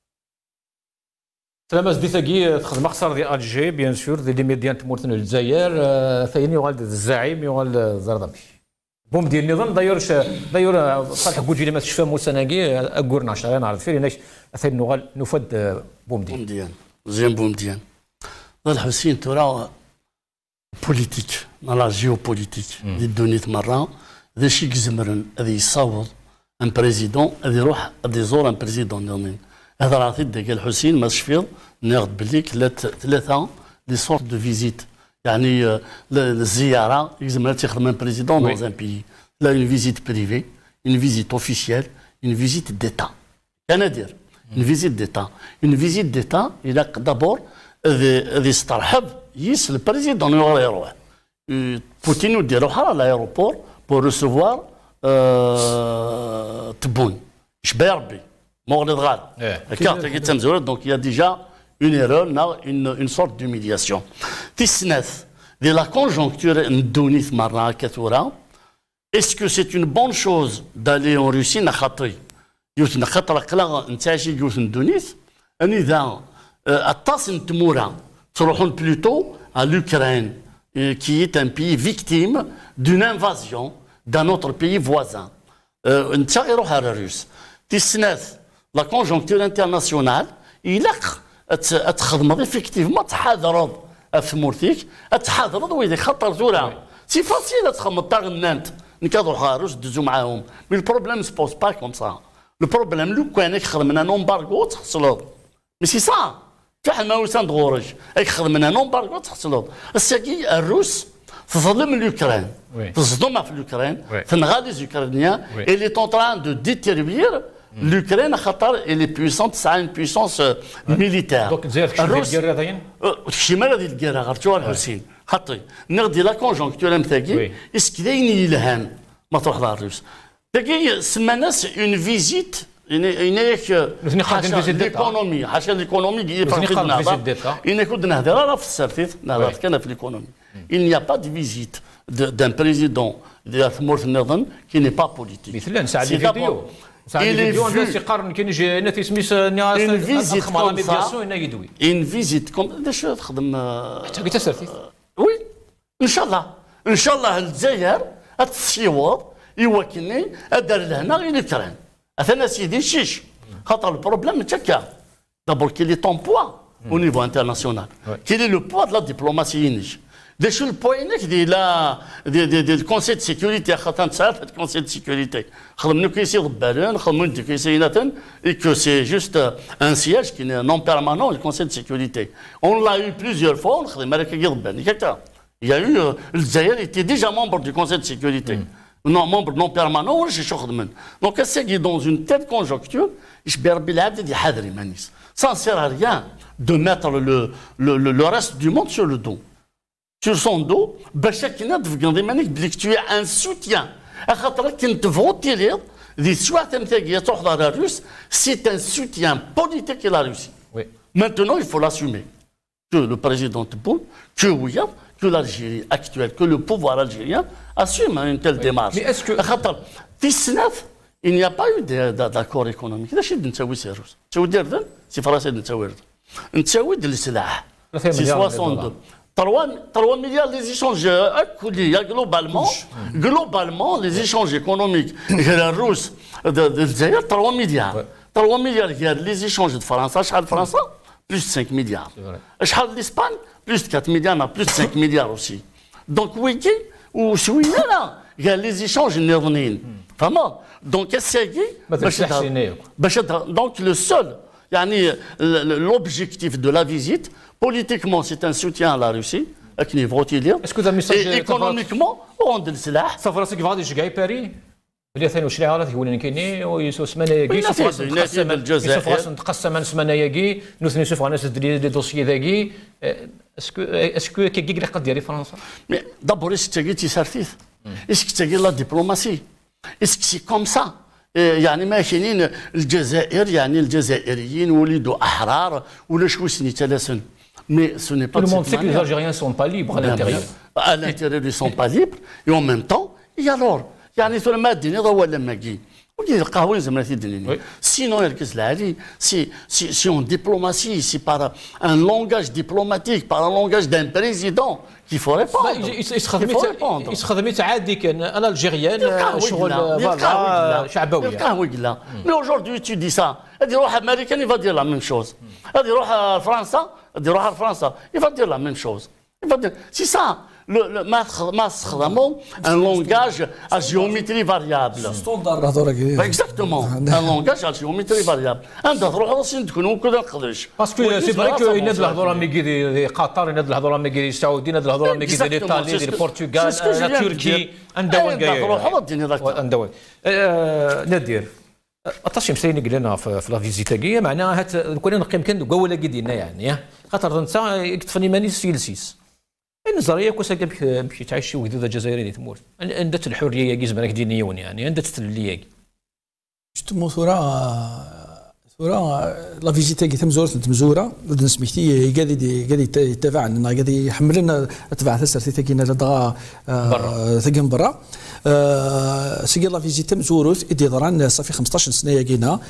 سلامة ديثاكي تخدم خسر ديال الجي بيان سور دي ميديان تمورتن الجزائر ثاني يغال الزعيم يغال زردمي بوم ديال النظام داير صالح بوجي ما تشفى موسناكي اكورنا شارين عرض فيه ليش ثاني نغال نفد بومديان زين بومديان الحسين ترى بوليتيك لا جيوبوليتيك دي دونيت مره ذا شي كزمرن هذا يصاوب ان بريزيدون هذا يروح هذا يزور ان بريزيدون يومين هذا راه تيدك الحسين ما شفيض ناخذ بليك 3 دي سورت دو فيزيت يعني الزياره يلزم تخدم ان بريزيدون دون ان بيي لا اون فيزيت بريفي اون فيزيت اوفيسيال اون فيزيت ديتا انا دير اون فيزيت ديتا اون فيزيت ديتا الى دابور ذي استرحب يس البريزيدون يروح بوتين يديرو حرا لايروبور بور ريسيفوار تبون شبا ربي مغلط غار كارت كي تمزور دونك يا ديجا اون ايرور اون سورت دوميلياسيون تيسناث دي لا كونجونكتور ندونيت مره كثوره Est-ce que c'est une bonne chose d'aller en Russie? نخاطي يوثن خاطر قلا نتاعشي يوثن تونس أن إذا أطاس نتمورا تروحون plutôt à l'Ukraine qui est un pays victime d'une invasion d'un autre pays voisin. نتا يروح على الروس تسناث لا كونجونكتور انترناسيونال إلاق تخدم effectivement تحاضرض في مورثيك تحاضرض وإذا خطر ثورة سي فاسيل تخمم تاغنانت نكادو الروس دوزو معاهم مي البروبليم سبوز با كوم سا لو بروبليم لو كان خدم من امبارغو تحصلوا مي سي سا كاع ما وسان دغورج يخدم من امبارغو تحصلوا الساكي الروس تظلم الأوكران تصدمها في الأوكران تنغى لي زوكرانيان اللي est en train de détruire l'Ukraine خاطر اللي بويسونت تسعى une puissance militaire. دونك الجزائر كيفاش دير الكير هذاين؟ شيما هذه الكير غرتوها الحسين خاطي نغدي لا كونجونكتور نتاعي اسكي داين يلهان ما تروح للروس تاكي سماناس اون فيزيت إنك حاشا ليكونومي حاشا ليكونومي إنك كنت نهضر راه في السرتيت نهضر كان في ليكونومي il n'y a pas de visite d'un président de ثمورث النظام qui n'est pas politique. مثلا ساعة الفيديو ساعة الفيديو الناس يقارن كاين جي ناس يسميس une visite comme باش تخدم حتى كي تسرتيت وي ان شاء الله الجزائر التصيور يوكلني ادار لهنا غير الأوكران اثنا سيدي شيش خاطر البروبليم تشكا دابور كي لي طون بوا au niveau international quel est le poids de la diplomatie ده شو البوينت دي الكونسيل دو سيكوريتي خاطر نتساعد الكونسيل دو سيكوريتي خدمنا كيسي ضبالين خدمنا كيسيناتن et que c'est juste un siège qui est non permanent le conseil de sécurité on l'a eu plusieurs fois on خدم على كي ضبالين كتا il y a eu الجزائر était déjà membre du conseil de sécurité non membre non permanent ولا شي خدمن donc c'est dans une telle conjoncture يشبه ربي العبد دي حاضري مانيس ça ne sert à rien de mettre le reste du monde sur le dos sur son dos باش كنا تفقد مانيك بليك tu es un soutien خاطر كنت فوتي ليه دي سواع تمثاقيه تحضر الروس c'est un soutien politique à la Russie. Maintenant il faut l'assumer que le président Tebboune que l'Algérie actuelle que le pouvoir algérien assume une telle démarche. Mais est-ce que خاطر تسناف il n'y a pas eu d'accord économique. هذا الشيء نسوي سي الروس تسوي دير سي فرنسا نسوي ديال السلاح سي 62 3 milliards les échanges globalement les échanges économiques la Russie الجزائر 3 milliards 3 milliards les échanges de France شحال فرنسا plus de 5 milliards شحال l'Espagne plus de 4 milliards plus de 5 milliards aussi donc ويجي وشويه لا les échanges النظاميين فهمت donc essayez باش donc le seul يعني l'objectif de la visite politiquement c'est un soutien à la Russie avec les votiers et économiquement on dit السلاح فرنسا كيف غادي يشجع باري اللي 22 عارف يقولون كاينين ويسوس سمانه فرنسا نتقسم سمانه ياكي نوثني نشوف ناس لي دوسيي ذاكي اسكو كي قد ديالي فرنسا مي دابور اسك تاكي تيسارتيف اسك تاكي لا دبلوماسي اسك سي كوم سا يعني ما كاينين الجزائر يعني الجزائريين وليدوا احرار ولا شكون سنيت لاسن mais ce n'est pas tout le monde sait que les Algériens sont pas libres à l'intérieur ils sont pas libres et en même temps et alors يعني ثم ما الدنيا ولا ما كاين ولي القهوه زعما تيدنيني sinon يركز العالي si en diplomatie si par un langage diplomatique par un langage d'un président qu'il faut répondre يستخدم عادي كان انا الجيريان شغل شعبويه القهوه قلا mais aujourd'hui tu dis ça هذه روح امريكان il va dire la même chose هذه روح فرنسا هذه روح فرنسا il va dire la même chose il va dire c'est ça ما استخدموا un langage à géométrie variable. Exactement. Un langage à géométrie variable. أنت تروح راسين تكونوا كذا نقدرش. Parce que c'est vrai que ينادوا الهضره ميكي دي قطر ينادوا الهضره ميكي دي السعوديه ينادوا الهضره ميكي دي ايطاليا دي البرتغال تركي اندوان كاين. تروح رديني ذاك. اندوان. نادير. التصميم سيني قلنا في لا فيزيتا كي معناها كنا نقيم كان قوله قدينا يعني خاطر انت يكتفني ماني سيلسيس. النظريه كوسا باش تعيش وجدود الجزائريين تمور عندها الحريه يا زعما دينيون يعني عندها تستلي تمو ثورة لا فيزيتا كي تمزوره نسميتي قاعد يتابع لنا قاعد يحمل لنا تبع تسرتي تاكينا لدغا ثقن برا سيكي لا فيزيتا مزوروث ادي ضران صافي 15 سنه ياكينا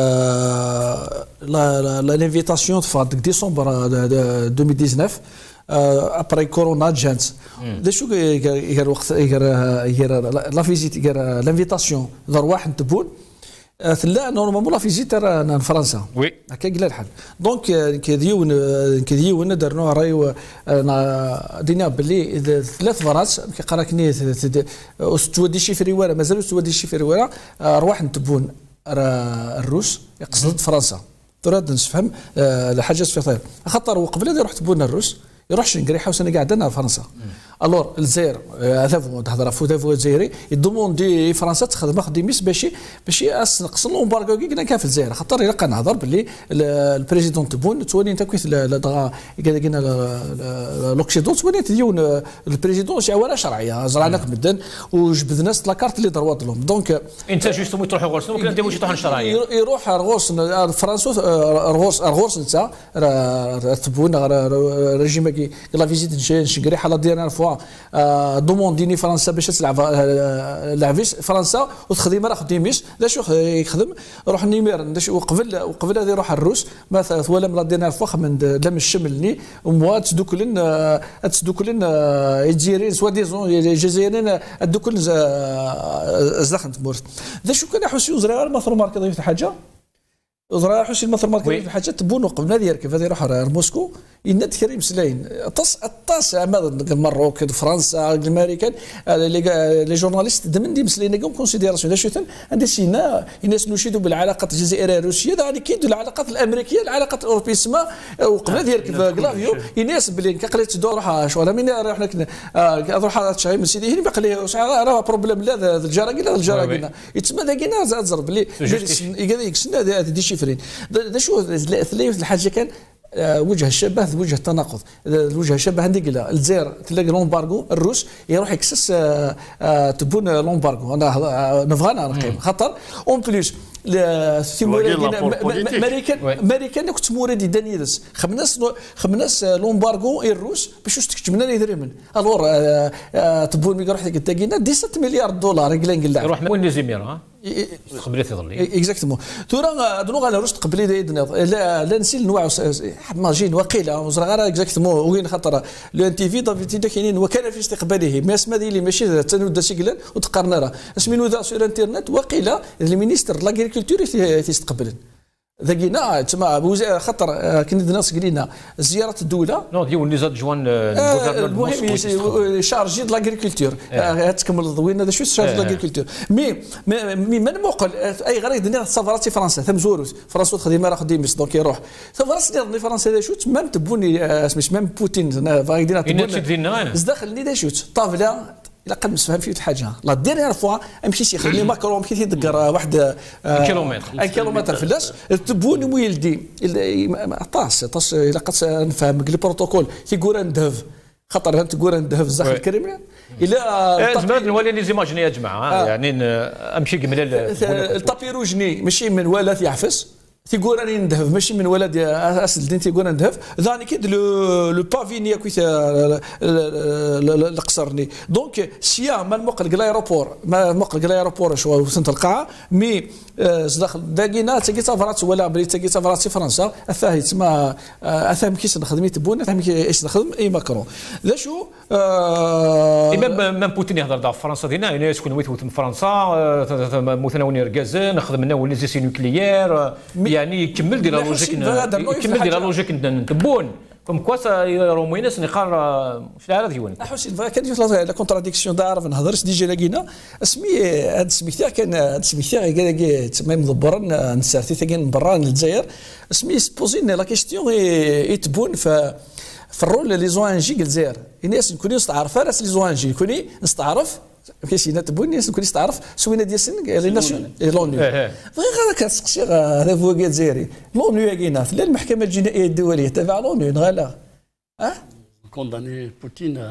لا لانفيتاسيون في ديسمبر 2019 ابري كورونا جانت شو غير وقت غير لا فيزيت غير لانفيتاسيون دار واحد تبون لا نورمالمون لا فيزيت رانا فرنسا وي هكا قال الحال دونك كديون درنوها راهي دينا باللي ثلاث مرات قراكني تودي شي فريواره مازال تودي شي فريواره رواح نتبون الروس يقصد فرنسا تراد نفهم الحاجات في طيب خاطر وقبل هذا رحت بونا الروس يروح شنقري حوس انا قاعد انا فرنسا الور الجزائر هذا تهضر فوتافو الجزائري يدوموندي فرنسا تخدم خديميس باش نقص لومبارغو كي كان في الجزائر خاطر يلقى نهضر باللي البريزيدون تبون تولي انت كويس قلنا لوكسيدون تولي ديون البريزيدون شعوره شرعيه زرعناك مدن وجبد ناس لاكارت اللي دروات لهم دونك انت جوستومون تروح غورس ممكن انت واش تروح شرعيه يروح غورس فرنسا غورس انت تبون ريجيم كي لا فيزيت نشقري حاله ديالنا فوا دومونديني فرنسا باش تلعب لعبيس فرنسا وتخدم راه خديميش لا شو يخدم روح نيمير وقبل هذا يروح الروس مثلا ولا من دينا فخ من لم الشملني وموا تدوكلن الجزائريين سوا ديزون الجزائريين الدوكلن زخن تمور ذا شو كان حسين وزرا مثلا ماركه ضيف حاجه وزرا حسين مثلا ماركه ضيف حاجه تبون قبل هذا يركب هذا يروح موسكو يناد كريم سلاين طاس ماذا المروك فرنسا الامريكان لي جورناليست دمندي مسلين كون كونسيديراسيون لا شوتن عندي سينا الناس نشيدوا بالعلاقات الجزائريه الروسيه ذا كيدوا العلاقات الامريكيه العلاقات الاوروبيه سما وقبل يركب كلافيو الناس بلي كقلت تدور شغل من احنا نروح شي من سيدي هنا باقي لي راه بروبليم لا الجراكينا يتسمى ذاكينا زاد بلي يكسنا هذا دي شيفرين شو ثلاث الحاجه كان وجه الشبه وجه التناقض الوجه الشبه عندي قال الجزائر تلاقي لومبارغو الروس يروح يكسس تبون لومبارغو انا نبغانا نقيم خاطر اون بليس امريكان كنت مورد دانيدس خمناس لومبارغو الروس باش تكتب لنا يدرمن الور تبون مي روح تلقينا 17 مليار دولار قال يروح وين ليزيمير قبل تظلي اكزاكتومون تورا دونك على روس قبل لا نسي النوع ماجين وقيله وزرا اكزاكتومون وين خاطر لو ان تي في دافيد كاينين وكان في استقباله ما اسمى اللي ماشي تنود سيكلان وتقارنا راه اسمينو ذا سور انترنت وقيله المينيستر لاغريكولتور تيستقبل ذاكينا تما خاطر كنا الناس قلنا زياره الدوله نو ديال اللي زاد جوان المهم شارجي د لاغريكولتور تكمل ضوينا هذا شو شارجي د لاغريكولتور مي من موقع اي غير دنيا سافراتي فرنسا ثم زوروت فرنسا خديمه راه خديمس دونك يروح فرنسا ديال فرنسا هذا شو تمام تبوني سميت مام بوتين فايدينا تبوني زداخل لي شوت طافله الا قد نفهم فيه حاجه لا ديريير فوا مشيت يخلي ماكرون مشيت يدقر واحد كيلومتر فلاش تبوني ويلدي طاس الا قد نفهم لي بروتوكول تيقول ندهف خاطر فهمت تقول ندهف الزخ الكريمه الا زمان نولي لي زيماجيني يا جماعه يعني امشي قبل الطابي روجني ماشي من ولا يعفس تيقول راني ندهف ماشي من ولد اسد دين تيقول ندهف ذاني كيد لو بافيني كويس القصرني دونك سيا ما المقلق لايروبور ما مقلق لايروبور شو وسط القاعه مي داخل داكينا تاكي سافرات ولا بري تاكي سافرات في فرنسا اثاه تسمى اثام كيس نخدم تبون فهم ايش نخدم اي ماكرون ذا شو مام بوتين يهضر في فرنسا دينا يعني شكون ويت من فرنسا متناولين ركازان نخدم لنا ولي زيسي نوكليير يعني يكمل ديال لا لوجيك نتبون كوم كوا رومينس نقار في العالم ديالنا حسين كان لا كونتراديكسيون دار نهضرش ديجا لاقينا اسمي هذا سميتها كان سميتها قال تما مدبرا نسارتي تاكين برا الجزائر اسمي سبوزين لا كيستيون يتبون في الرول لي زوانجي الجزائر الناس نكوني نستعرف راس لي زوانجي نكوني نستعرف كاين نتبون الناس نكوني نستعرف سوينا ديال سن لي ناسيون لونيو غير كتسقسي هذا هو الجزائري لونيو كاينه لا المحكمه الجنائيه الدوليه تبع لونيو غالا كونداني بوتين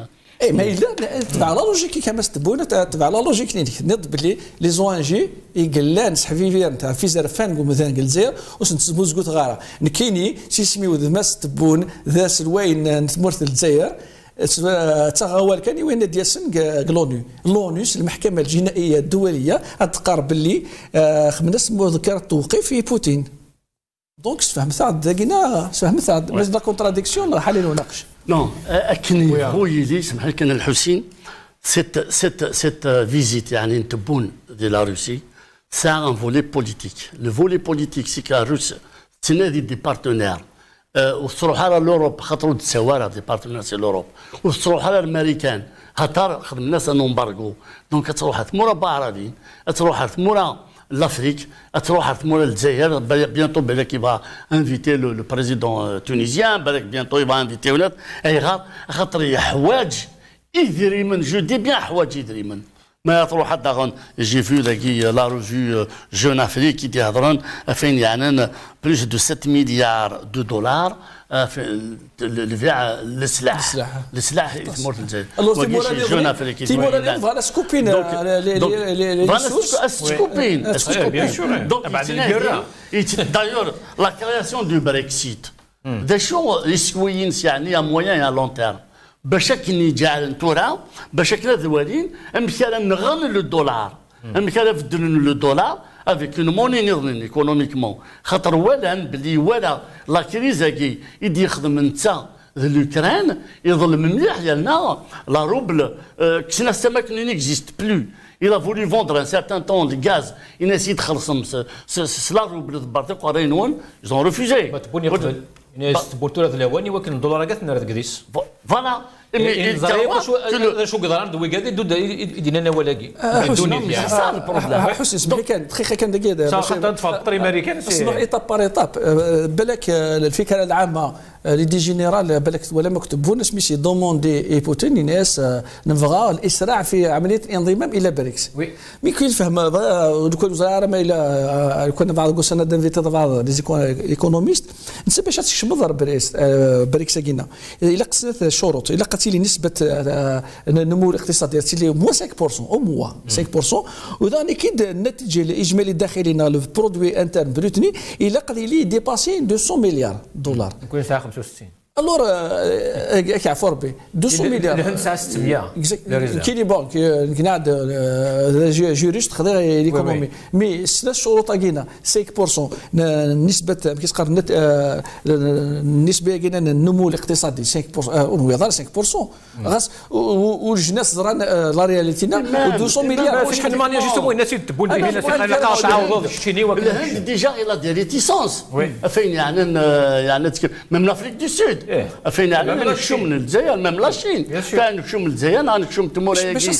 اي ما الا تبع لا لوجيك كما ستبونا تبع لا لوجيك نض بلي لي زوانجي يقلان حفيفيه نتاع في زرفان مثلا الجزائر وسنتسبوز قلت غاره نكيني سيسميو ذا ماس تبون ذا سلوين نتمرت الجزائر تغاول كان وين دياسن لونو المحكمه الجنائيه الدوليه تقرب باللي خمس مذكره توقيف في بوتين دونك فهمت داكينا فهمت لا كونتراديكسيون حاليا نناقش نو اكني خويا لي سمح لي كان الحسين سيت فيزيت يعني نتبون دي لا روسي سا ان فولي بوليتيك لو فولي بوليتيك سي كا روس تنادي دي بارتنير وتروح على لوروب خاطروا تسوارها دي بارتنير سي لوروب وتروح على الامريكان خاطر خدمنا سا نومبارغو دونك تروح تمورا بعربين تروح تمورا l'Afrique, à travers le Zaïre, bientôt il va inviter le président tunisien, bientôt il va inviter l'autre, et il y a حواج يدريمن, je dis bien حواج يدريمن. ما يطلع حتى غن جي فيو لا ريفيو جون افريك كي تهضرن فين يعني بلوس دو 7 مليار دو دولار في البيع السلاح يتمر في الجزائر جون افريك تيمور فوالا سكوبين سكوبين دونك دايور لا كرياسيون دو بريكسيت دا شو يسوينس يعني ا موين ا لون تيرم باش كني جعل تورا باش كنا ذوالين امكان نغن لو دولار امكان نفدلن لو دولار افيك اون موني نظن ايكونوميكمون خاطر ولا بلي ولا لا كريز كي يدي يخدم نتا لوكران يظل مليح ديالنا لا روبل كسنا السمك نيكزيست بلو il a voulu vendre un certain temps le gaz il a essayé de خلصهم la روبل تبارتق رينون ils ont refusé الناس بورتولا ذلواني ولكن الدولار قالت نرد قديس فوالا شو قدران دوي قادي دود يدينا ولاقي حسن سمح لي كان دقيقه كان دقيقه صافي تفضل امريكان صنع ايطاب بار ايطاب بالك الفكره العامه لي جينيرال بالك ولا مكتوب سميتي دوموندي اي بوتين الناس نبغى الاسراع في عمليه الانضمام الى بريكس مي كاين فهم دوك الوزاره ما الى كنا بعض قصنا دنفيتي بعض لي ايكونوميست نسبه شاتش مضر بريكس كينا الى قصت شروط الى قتيلي نسبه النمو الاقتصادي تيلي مو 5% او مو 5% وذا اكيد الناتج الاجمالي الداخلي لو برودوي انترن بروتني الى قد لي ديباسي 200 مليار دولار نكون ساعه 65 الور كيعفو ربي 200 مليار لهم ساعه 600 كيني بونك كناد جوريست خدير ليكونومي مي ثلاث شروط كاينه 5% نسبه كيتقارن النسبه كاينه النمو الاقتصادي 5% ويظهر 5% غاس والجناس زران لا رياليتينا 200 مليار واش كان مانيا جوستومون الناس يتبون به الناس يلقاو تعاوض الشيني الهند ديجا الى دي ريتيسونس فين يعني ميم لافريك دو سود فين يعني نكشو من الجزائر ميم لاشين كان نكشو من الجزائر نكشو من تمورايا باش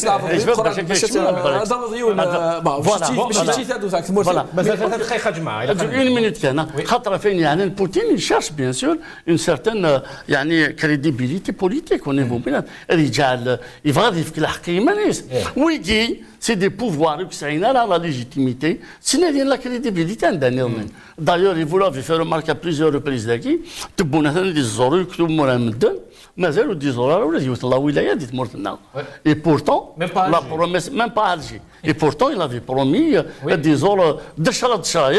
فوالا مازال 3 دقائق جماعه اون مينوت كان خاطر فين يعني بوتين يشارش بيان سور اون سيرتان يعني كريديبيليتي بوليتيك او نيفو بلاد رجال يبغى في الحق يمانيس ويجي سي دي بوفوار كسعين على لا ليجيتيميتي سينا ديال لا كريديبيليتي عندنا دايور يفولو في ماركا بليزيور ريبريز داكي تبونا مثلا دي الزورو يكتبوا مورا مدن مازالوا دي زورو ولا يوصل لا ولايه ديال مورتنا اي بورتون لا بروميس ميم با الجي اي بورتون il avait promis دي زورو دشره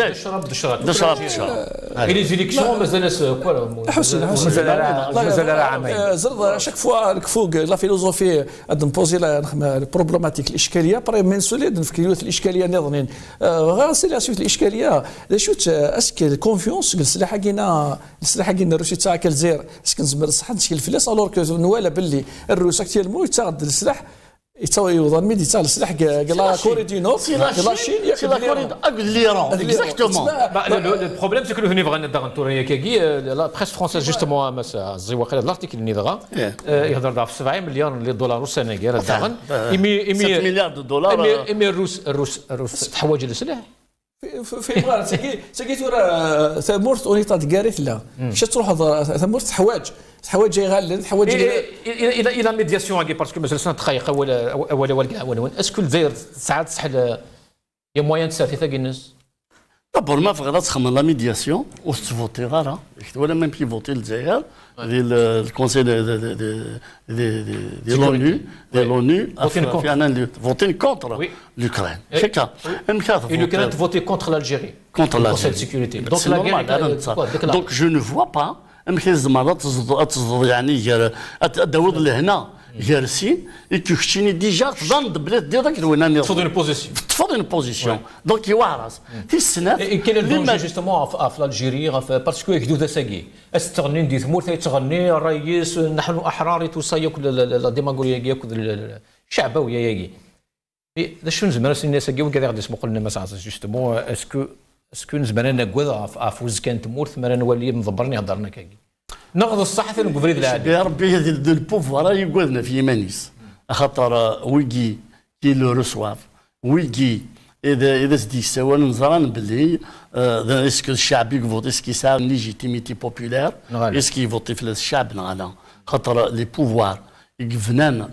اي لي زيليكسيون مازال مازال عامين زرد شاك فوا الكفوق لا فيلوزوفي نبوزي لا بروبليماتيك الاشكاليه بري من سوليد نفكروا الاشكاليه نظنين غاسي لا سويت الاشكاليه شوت اسك الكونفيونس السلاح كاينه الروسي تاع الجزائر اسك نزمر الصح نشكل الفلاس الوغ كو نوالا باللي الروس اكتيلمون يتاخذ السلاح يتساوي يوضن ميدي تاع السلاح قال كوري دي نور لا شين سي لا كوري اقول ليران اكزاكتومون لو بروبليم سي كو هني بغا ندغ توريا كاكي لا بريس فرونسيز جوستومون زي واقيلا الارتيكل اللي دغا يهضر في 7 مليار دولار السنغال دغن 7 مليار دولار ايمي الروس تحوج للسلاح في بغا سكيت ورا ثمورت اونيتا دكاريت لا مش تروح ثمورت حوايج جاي غالي حوايج الى ميدياسيون كي باسكو مثلا 2 دقائق ولا اسكو الجزائر ساعات تسحل يا موان تساتي ثاقي الناس دابور ما فغلا تخمم لا ميدياسيون وتفوتي غالا ولا ميم كي فوتي الجزائر ديال الكونسي دي لونو فوتين كونتر لوكران هكا لوكران فوتي كونتر لالجيري كونتر لالجيري سيكوريتي دونك جو نو فوا با امكن زعما تصدر يعني داود لهنا جالسين كيكشيني ديجا تظن بلاد ديالك وين تفوض اون بوزيسيون تفوض اون بوزيسيون دونك يوعرس في السنه كاين الدونجي جوستومون في الجيري باسكو يكدو ساكي استغنين دي ثمور تغني الرئيس نحن احرار توصا ياكل لا ديماغوريا ياكل الشعبويه ياكي شنو زعما الناس كاع كاع غادي يسمحوا لنا مثلا جوستومون اسكو نزبنا نقود عفوز كان تمور ثم نولي مضبرني هضرنا كاكي ناخذ الصح في الكفريد العادي يا ربي هذا البوفوار يقودنا في يمانيس خاطر ويجي كي لو رسواف ويجي اذا سدي سوا نزران باللي اسكو الشعب يفوت اسكو سا ليجيتيميتي بوبولير اسكو يفوتي في الشعب لا خاطر لي بوفوار يقفنان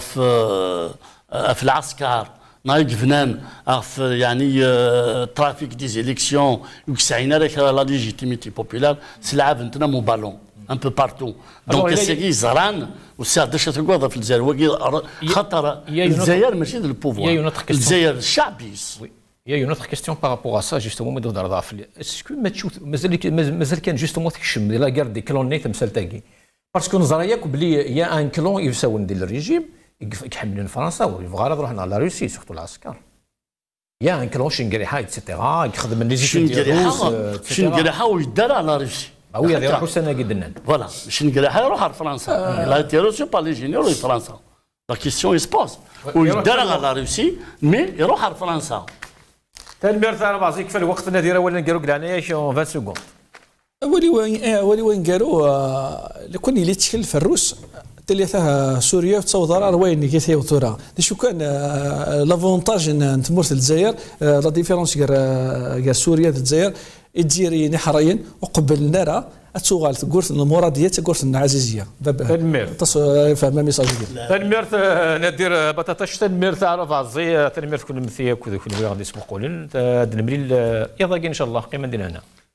في العسكر نايك فنان يعني ترافيك دي زيليكسيون يكسعينا لك لا ليجيتيميتي بوبولار سلعه نتنا مو بالون ان بو بارتو دونك سيكي زران والساعه داش تقوض في الجزائر خاطر الجزائر ماشي البوفوار الجزائر الشعبي Il y a une autre question par rapport à ça, justement, est-ce que مازال كان justement تكشم لا غير دي كلونيت مثل تاكي باسكو نظرياك بلي يا ان كلون يساون ديال الريجيم يحملون فرنسا ويبغى نروح على روسيا سورتو العسكر يا ان كلون شنقريحه ايتترا يخدم شنقريحه ويدار على روسيا وي هذه راحوا سنه قدنا فوالا شنقريحه يروح على فرنسا لا تيروسيو با لي جينيرو فرنسا لا كيسيون يسبوز ويدار على روسيا مي يروح على فرنسا تنمير تاع بعضيك في الوقت النادي ولا نديرو كلعنايا 20 سكوند ولي وين قالوا لكون اللي تشكل في الروس ثلاثه سوريا تصور وين كي ثيوتورا شو كان لافونتاج نتمرت الجزائر لا ديفيرونس كاع سوريا الجزائر الجزائريين حريين وقبل نرى اتسوغال تقول المراديه تقول العزيزيه تنمير فهم ميساج تنمير ندير بطاطاش تنمير تعرف عزي تنمير كل مثيا كل غادي يسبقوا لنا تنمري يضاقي ان شاء الله قيمه ندير هنا